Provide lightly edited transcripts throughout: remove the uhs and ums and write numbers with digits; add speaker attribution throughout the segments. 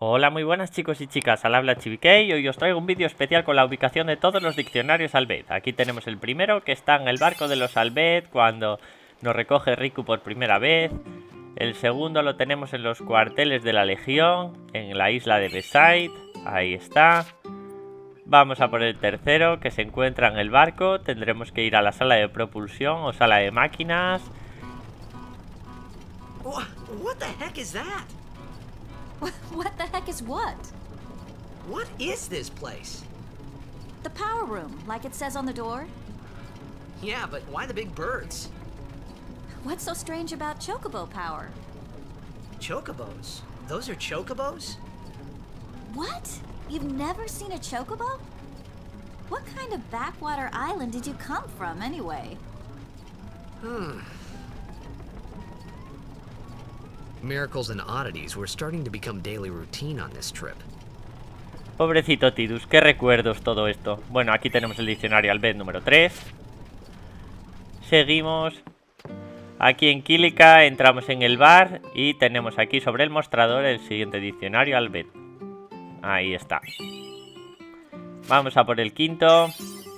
Speaker 1: Hola, muy buenas chicos y chicas, al habla Chibi-K y hoy os traigo un vídeo especial con la ubicación de todos los diccionarios Albed. Aquí tenemos el primero, que está en el barco de los Albed cuando nos recoge Riku por primera vez. El segundo lo tenemos en los cuarteles de la Legión, en la isla de Beside, ahí está. Vamos a por el tercero, que se encuentra en el barco. Tendremos que ir a la sala de propulsión o sala de máquinas.
Speaker 2: What the heck is that?
Speaker 3: What the heck is what?
Speaker 2: What is this place?
Speaker 3: The power room, like it says on the door?
Speaker 2: Yeah, but why the big birds?
Speaker 3: What's so strange about chocobo power?
Speaker 2: Chocobos? Those are chocobos?
Speaker 3: What? You've never seen a chocobo? What kind of backwater island did you come from, anyway?
Speaker 2: Miracles and oddities were starting to become daily routine on this trip.
Speaker 1: Pobrecito Tidus, qué recuerdos todo esto. Bueno, aquí tenemos el diccionario Albed número 3. Seguimos. Aquí en Kilika entramos en el bar y tenemos aquí sobre el mostrador el siguiente diccionario Albed. Ahí está. Vamos a por el quinto.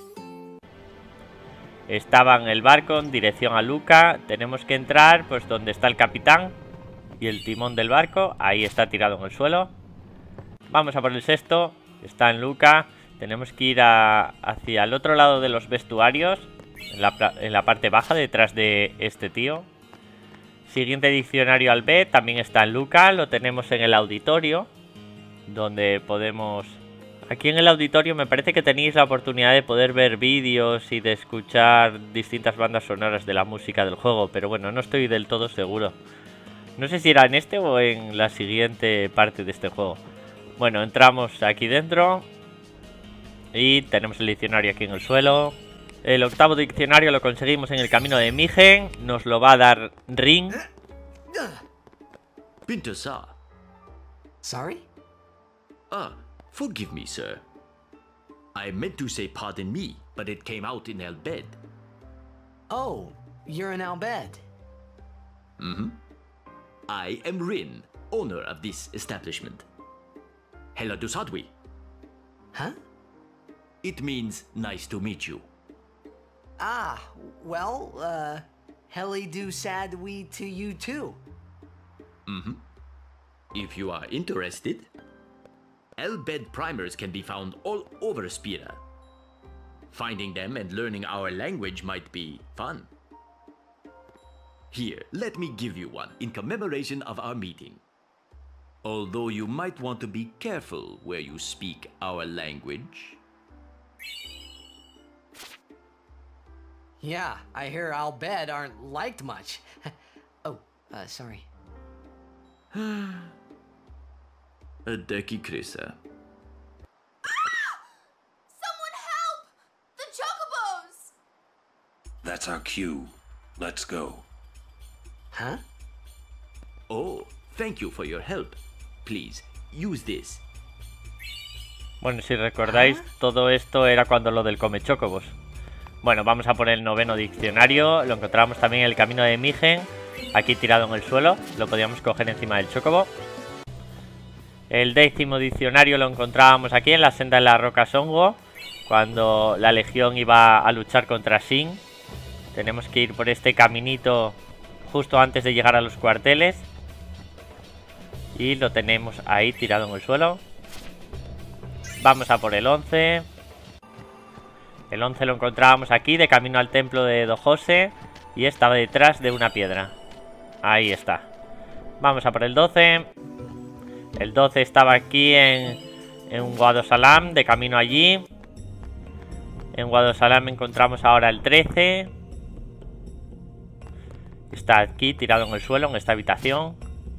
Speaker 1: Estaba en el barco en dirección a Luca. Tenemos que entrar pues donde está el capitán y el timón del barco. Ahí está tirado en el suelo. Vamos a por el sexto. Está en Luca. Tenemos que ir hacia el otro lado de los vestuarios, en la parte baja, detrás de este tío. Siguiente diccionario Albed también está en Luca. Lo tenemos en el auditorio, donde podemos... Aquí en el auditorio me parece que tenéis la oportunidad de poder ver vídeos y de escuchar distintas bandas sonoras de la música del juego, pero bueno, no estoy del todo seguro. No sé si era en este o en la siguiente parte de este juego. Bueno, entramos aquí dentro y tenemos el diccionario aquí en el suelo. El octavo diccionario lo conseguimos en el camino de Migen. Nos lo va a dar Ring.
Speaker 4: Binter, sir.
Speaker 2: Sorry?
Speaker 4: Forgive me, sir. I meant to say pardon me, but it came out in Albed.
Speaker 2: Oh, you're in Albed.
Speaker 4: I am Rin, owner of this establishment. Hela Dusadwi.
Speaker 2: Huh?
Speaker 4: It means nice to meet you.
Speaker 2: Ah, well, Heli do sad we to you too.
Speaker 4: If you are interested, Albed primers can be found all over Spira. Finding them and learning our language might be fun. Here, let me give you one in commemoration of our meeting. Although you might want to be careful where you speak our language.
Speaker 2: Yeah, I hear Albed aren't liked much. Sorry.
Speaker 4: Adeki Krisa.
Speaker 5: Someone help! The chocobos!
Speaker 6: That's our cue. Let's go.
Speaker 2: Huh?
Speaker 4: Oh, thank you for your help. Please, use this.
Speaker 1: Bueno, si recordáis, todo esto era cuando lo del come chocobos. Bueno, vamos a por el noveno diccionario. Lo encontramos también en el camino de Migen, aquí tirado en el suelo. Lo podíamos coger encima del chocobo. El décimo diccionario lo encontrábamos aquí en la senda de la roca Songo, cuando la legión iba a luchar contra Shin. Tenemos que ir por este caminito justo antes de llegar a los cuarteles. Y lo tenemos ahí tirado en el suelo. Vamos a por el 11. El 11 lo encontrábamos aquí de camino al templo de Dojose y estaba detrás de una piedra. Ahí está. Vamos a por el 12. El 12 estaba aquí en Guadosalam, de camino allí. En Guadosalam encontramos ahora el 13. Está aquí tirado en el suelo, en esta habitación.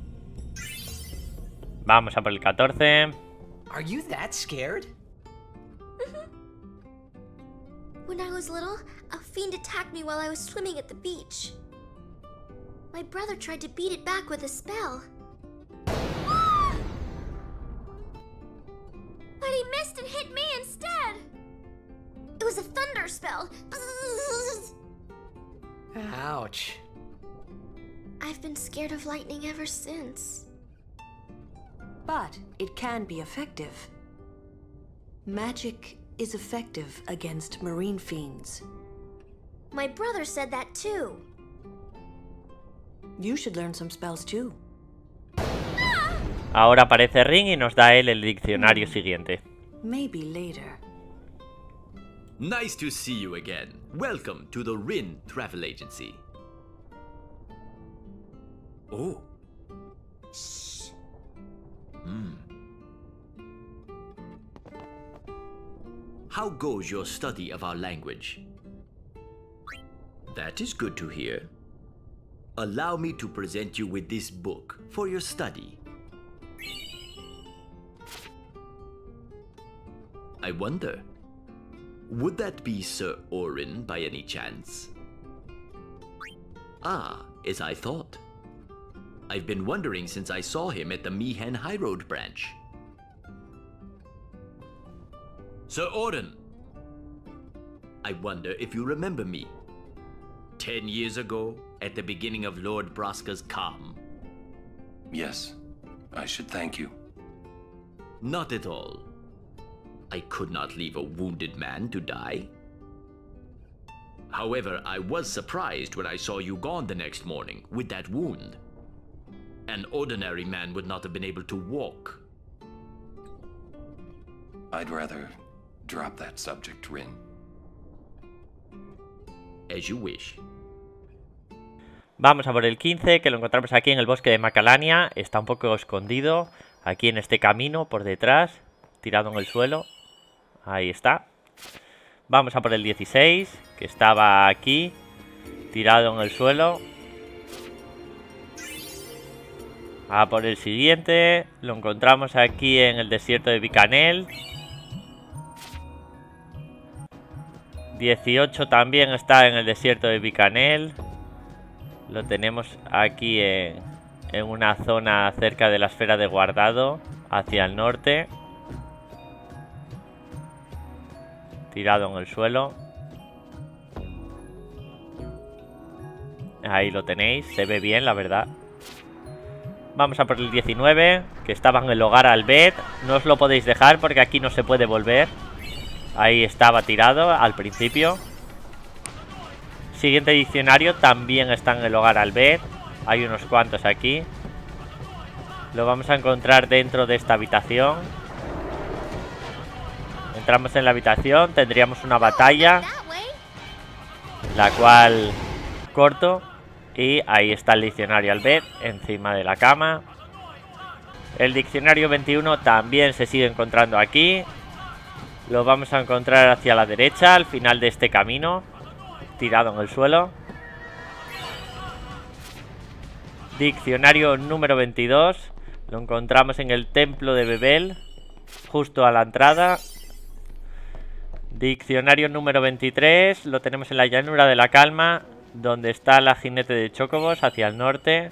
Speaker 1: Vamos a por el 14.
Speaker 2: Are you that scared?
Speaker 5: When I was little, a fiend attacked me while I was swimming at the beach. My brother tried to beat it back with a spell. But he missed and hit me instead. It was a thunder spell.
Speaker 2: Ouch.
Speaker 5: I've been scared of lightning ever since.
Speaker 7: but it can be effective. Magic is effective against marine fiends.
Speaker 5: My brother said that too.
Speaker 7: You should learn some spells too.
Speaker 1: Ahora aparece Ring y nos da él el diccionario siguiente.
Speaker 7: Maybe later.
Speaker 4: Nice to see you again. Welcome to the Rin Travel Agency. Oh. Shh. How goes your study of our language? That is good to hear. Allow me to present you with this book for your study. I wonder, would that be Sir Orin by any chance? Ah, as I thought. I've been wondering since I saw him at the Mihen High Road branch. Sir Orin! I wonder if you remember me. 10 years ago, at the beginning of Lord Braska's calm.
Speaker 6: Yes, I should thank you.
Speaker 4: Not at all. I could not leave a wounded man to die. However, I was surprised when I saw you gone the next morning with that wound. An ordinary man would not have been able to walk.
Speaker 6: I'd rather drop that subject, Rin.
Speaker 4: As you wish.
Speaker 1: Vamos a por el 15, que lo encontramos aquí en el bosque de Macalania. Está un poco escondido, aquí en este camino, por detrás, tirado en el suelo. Ahí está. Vamos a por el 16, que estaba aquí, tirado en el suelo. A por el siguiente, lo encontramos aquí en el desierto de Bicanel. 18 también está en el desierto de Bicanel. Lo tenemos aquí en una zona cerca de la esfera de guardado, hacia el norte. Tirado en el suelo. Ahí lo tenéis, se ve bien, la verdad. Vamos a por el 19, que estaba en el hogar Albed. No os lo podéis dejar porque aquí no se puede volver. Ahí estaba tirado al principio. Siguiente diccionario también está en el hogar Albed. Hay unos cuantos aquí. Lo vamos a encontrar dentro de esta habitación. Entramos en la habitación, tendríamos una batalla, la cual corto. Y ahí está el diccionario Albed, encima de la cama. El diccionario 21 también se sigue encontrando aquí. Lo vamos a encontrar hacia la derecha, al final de este camino, tirado en el suelo. Diccionario número 22. Lo encontramos en el templo de Bebel, justo a la entrada. Diccionario número 23. Lo tenemos en la llanura de la calma, donde está la jinete de Chocobos, hacia el norte.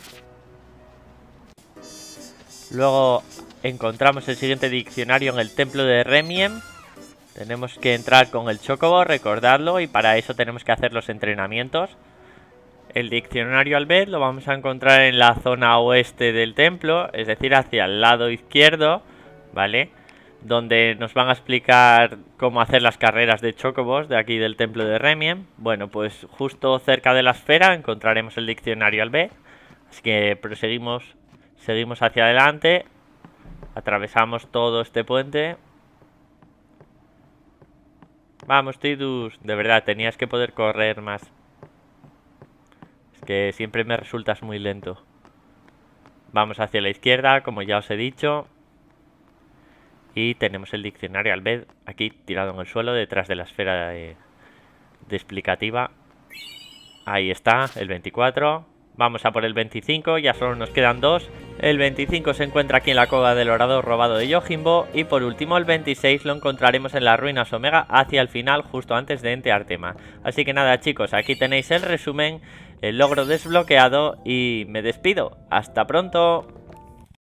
Speaker 1: Luego encontramos el siguiente diccionario en el templo de Remiem. Tenemos que entrar con el Chocobo, recordadlo, y para eso tenemos que hacer los entrenamientos. El diccionario Albed lo vamos a encontrar en la zona oeste del templo, es decir, hacia el lado izquierdo, ¿vale? Donde nos van a explicar cómo hacer las carreras de Chocobos de aquí del templo de Remiem. Bueno, pues justo cerca de la esfera encontraremos el diccionario Albed. Así que proseguimos, seguimos hacia adelante. Atravesamos todo este puente. Vamos, Tidus, de verdad, tenías que poder correr más. Es que siempre me resultas muy lento. Vamos hacia la izquierda, como ya os he dicho. Y tenemos el diccionario Albed aquí tirado en el suelo, detrás de la esfera de explicativa. Ahí está, el 24. Vamos a por el 25, ya solo nos quedan dos. El 25 se encuentra aquí en la cueva del orador robado de Yojimbo. Y por último el 26 lo encontraremos en las ruinas Omega hacia el final, justo antes de Ente Artema. Así que nada, chicos, aquí tenéis el resumen, el logro desbloqueado y me despido. ¡Hasta pronto!